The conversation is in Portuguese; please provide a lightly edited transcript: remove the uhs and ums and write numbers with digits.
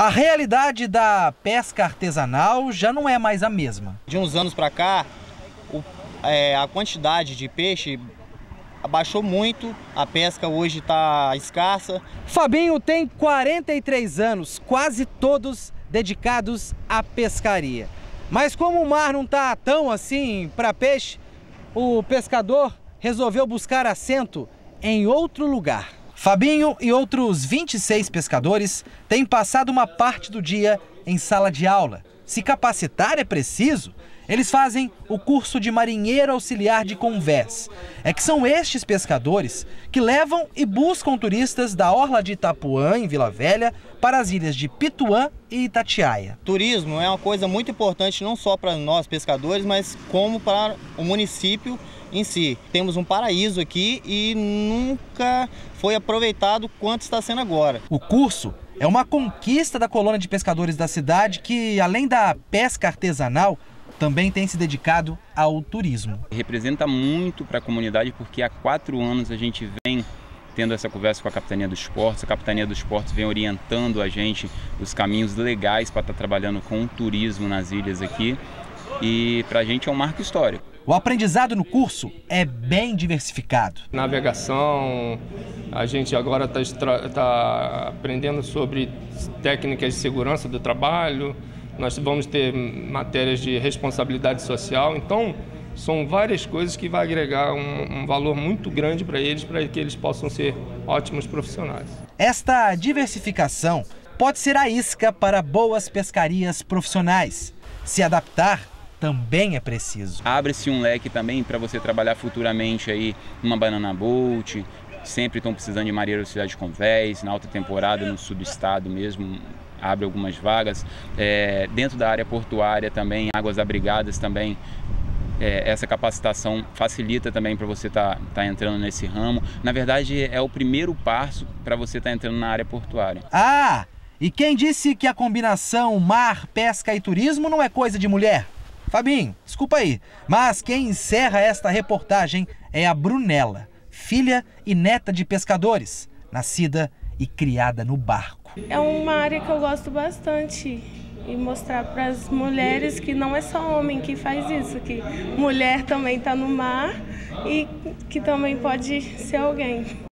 A realidade da pesca artesanal já não é mais a mesma. De uns anos para cá, a quantidade de peixe abaixou muito, a pesca hoje está escassa. Fabinho tem 43 anos, quase todos dedicados à pescaria. Mas como o mar não está tão assim para peixe, o pescador resolveu buscar assento em outro lugar. Fabinho e outros 26 pescadores têm passado uma parte do dia em sala de aula. Se capacitar é preciso, eles fazem o curso de marinheiro auxiliar de convés. É que são estes pescadores que levam e buscam turistas da orla de Itapuã, em Vila Velha, para as ilhas de Pituã e Itatiaia. Turismo é uma coisa muito importante não só para nós pescadores, mas como para o município em si. Temos um paraíso aqui e nunca foi aproveitado quanto está sendo agora. O curso é uma conquista da colônia de pescadores da cidade que, além da pesca artesanal, também tem se dedicado ao turismo. Representa muito para a comunidade porque há 4 anos a gente vem tendo essa conversa com a Capitania dos Portos. A Capitania dos Portos vem orientando a gente os caminhos legais para estar trabalhando com o turismo nas ilhas aqui. E para a gente é um marco histórico. O aprendizado no curso é bem diversificado. Navegação, a gente agora está aprendendo sobre técnicas de segurança do trabalho, nós vamos ter matérias de responsabilidade social, então são várias coisas que vai agregar um valor muito grande para que eles possam ser ótimos profissionais. Esta diversificação pode ser a isca para boas pescarias profissionais. Se adaptar também é preciso. Abre-se um leque também para você trabalhar futuramente aí numa banana boat. Sempre estão precisando de marinheiro auxiliar de convés, na alta temporada no sul do estado mesmo, abre algumas vagas. Dentro da área portuária também, águas abrigadas também, essa capacitação facilita também para você tá entrando nesse ramo. Na verdade, é o primeiro passo para você estar entrando na área portuária. Ah, e quem disse que a combinação mar, pesca e turismo não é coisa de mulher? Fabinho, desculpa aí, mas quem encerra esta reportagem é a Brunella, filha e neta de pescadores, nascida e criada no barco. É uma área que eu gosto bastante e mostrar para as mulheres que não é só homem que faz isso, que mulher também está no mar e que também pode ser alguém.